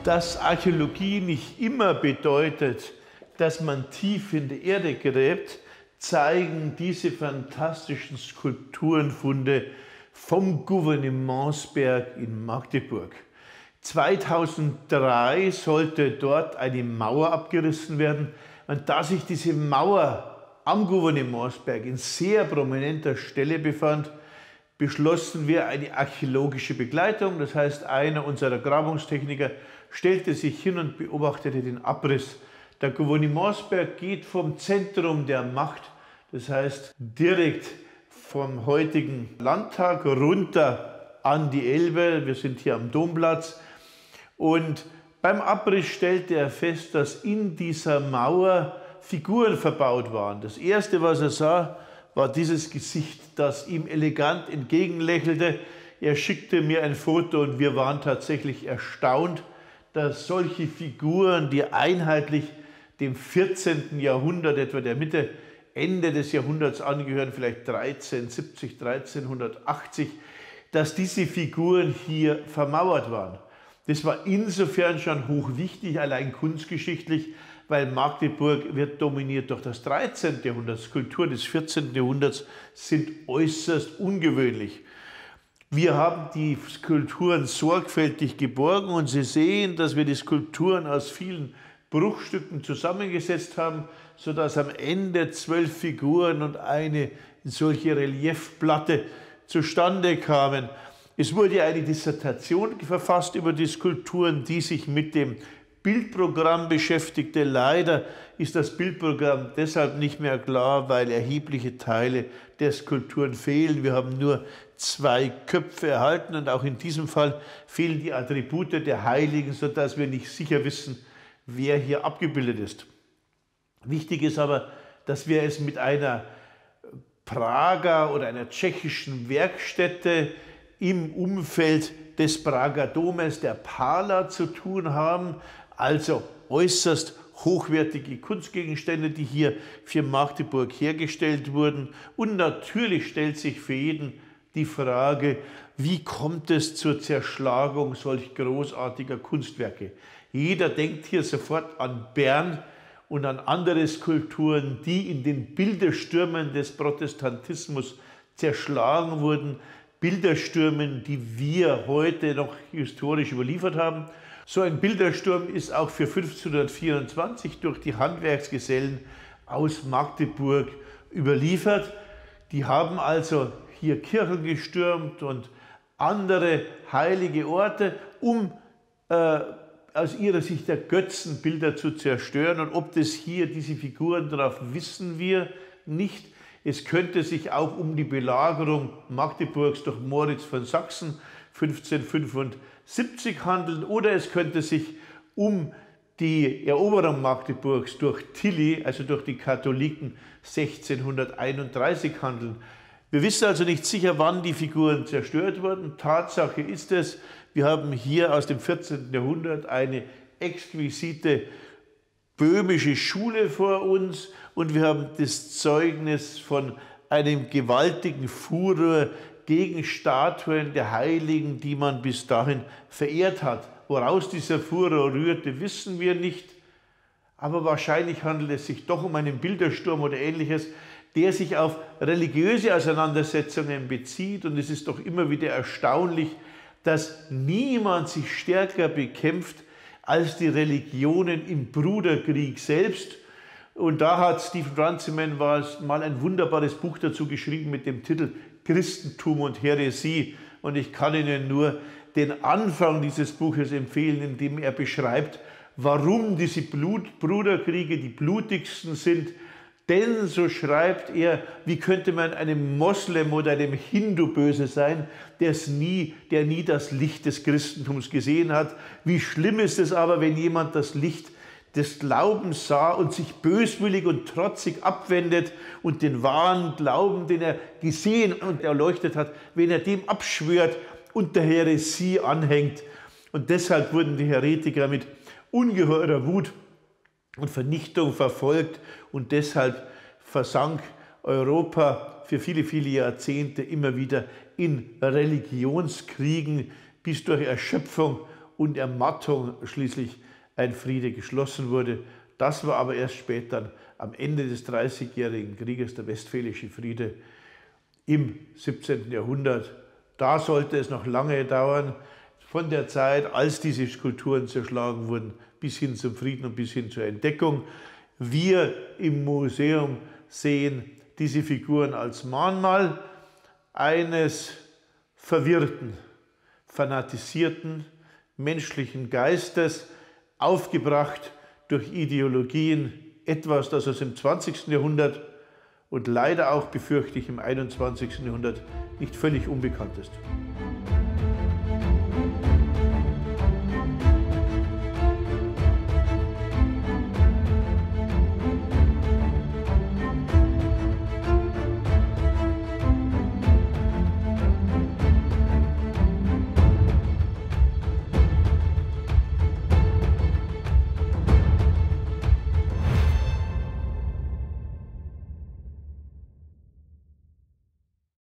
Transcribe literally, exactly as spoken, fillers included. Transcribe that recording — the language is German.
Dass Archäologie nicht immer bedeutet, dass man tief in die Erde gräbt, zeigen diese fantastischen Skulpturenfunde vom Gouvernementsberg in Magdeburg. zweitausenddrei sollte dort eine Mauer abgerissen werden. Und da sich diese Mauer am Gouvernementsberg in sehr prominenter Stelle befand, beschlossen wir eine archäologische Begleitung. Das heißt, einer unserer Grabungstechniker stellte sich hin und beobachtete den Abriss. Der Gouvernementsberg geht vom Zentrum der Macht, das heißt direkt vom heutigen Landtag runter an die Elbe. Wir sind hier am Domplatz. Und beim Abriss stellte er fest, dass in dieser Mauer Figuren verbaut waren. Das erste, was er sah, war dieses Gesicht, das ihm elegant entgegenlächelte. Er schickte mir ein Foto und wir waren tatsächlich erstaunt, dass solche Figuren, die einheitlich dem vierzehnten Jahrhundert, etwa der Mitte, Ende des Jahrhunderts angehören, vielleicht dreizehnhundertsiebzig, dreizehnhundertachtzig, dass diese Figuren hier vermauert waren. Das war insofern schon hochwichtig, allein kunstgeschichtlich, weil Magdeburg wird dominiert durch das dreizehnte Jahrhundert. Skulpturen des vierzehnten Jahrhunderts sind äußerst ungewöhnlich. Wir haben die Skulpturen sorgfältig geborgen und Sie sehen, dass wir die Skulpturen aus vielen Bruchstücken zusammengesetzt haben, sodass am Ende zwölf Figuren und eine solche Reliefplatte zustande kamen. Es wurde eine Dissertation verfasst über die Skulpturen, die sich mit dem Bildprogramm beschäftigte. Leider ist das Bildprogramm deshalb nicht mehr klar, weil erhebliche Teile der Skulpturen fehlen. Wir haben nur zwei Köpfe erhalten und auch in diesem Fall fehlen die Attribute der Heiligen, sodass wir nicht sicher wissen, wer hier abgebildet ist. Wichtig ist aber, dass wir es mit einer Prager oder einer tschechischen Werkstätte im Umfeld des Prager Domes, der Pala, zu tun haben. Also äußerst hochwertige Kunstgegenstände, die hier für Magdeburg hergestellt wurden. Und natürlich stellt sich für jeden die Frage, wie kommt es zur Zerschlagung solch großartiger Kunstwerke? Jeder denkt hier sofort an Bern und an andere Skulpturen, die in den Bilderstürmen des Protestantismus zerschlagen wurden. Bilderstürmen, die wir heute noch historisch überliefert haben. So ein Bildersturm ist auch für fünfzehnhundertvierundzwanzig durch die Handwerksgesellen aus Magdeburg überliefert. Die haben also hier Kirchen gestürmt und andere heilige Orte, um äh, aus ihrer Sicht der Götzenbilder zu zerstören. Und ob das hier diese Figuren drauf, wissen wir nicht. Es könnte sich auch um die Belagerung Magdeburgs durch Moritz von Sachsen fünfzehnhundertfünfundsiebzig handeln oder es könnte sich um die Eroberung Magdeburgs durch Tilly, also durch die Katholiken, sechzehnhunderteinunddreißig handeln. Wir wissen also nicht sicher, wann die Figuren zerstört wurden. Tatsache ist es, wir haben hier aus dem vierzehnten Jahrhundert eine exquisite böhmische Schule vor uns und wir haben das Zeugnis von einem gewaltigen Furor gegen Statuen der Heiligen, die man bis dahin verehrt hat. Woraus dieser Furor rührte, wissen wir nicht, aber wahrscheinlich handelt es sich doch um einen Bildersturm oder Ähnliches, der sich auf religiöse Auseinandersetzungen bezieht. Und es ist doch immer wieder erstaunlich, dass niemand sich stärker bekämpft als die Religionen im Bruderkrieg selbst. Und da hat Stephen Runciman mal ein wunderbares Buch dazu geschrieben mit dem Titel Christentum und Häresie. Und ich kann Ihnen nur den Anfang dieses Buches empfehlen, in dem er beschreibt, warum diese Blut Bruderkriege die blutigsten sind. Denn, so schreibt er, wie könnte man einem Moslem oder einem Hindu böse sein, der's nie, der nie das Licht des Christentums gesehen hat. Wie schlimm ist es aber, wenn jemand das Licht des Glaubens sah und sich böswillig und trotzig abwendet und den wahren Glauben, den er gesehen und erleuchtet hat, wenn er dem abschwört und der Häresie anhängt. Und deshalb wurden die Heretiker mit ungeheurer Wut und Vernichtung verfolgt und deshalb versank Europa für viele, viele Jahrzehnte immer wieder in Religionskriegen bis durch Erschöpfung und Ermattung schließlich ein Friede geschlossen wurde. Das war aber erst später, am Ende des Dreißigjährigen Krieges, der Westfälische Friede im siebzehnten Jahrhundert. Da sollte es noch lange dauern, von der Zeit, als diese Kulturen zerschlagen wurden, bis hin zum Frieden und bis hin zur Entdeckung. Wir im Museum sehen diese Figuren als Mahnmal eines verwirrten, fanatisierten, menschlichen Geistes, aufgebracht durch Ideologien, etwas, das uns im zwanzigsten Jahrhundert und leider auch, befürchte ich, im einundzwanzigsten Jahrhundert nicht völlig unbekannt ist.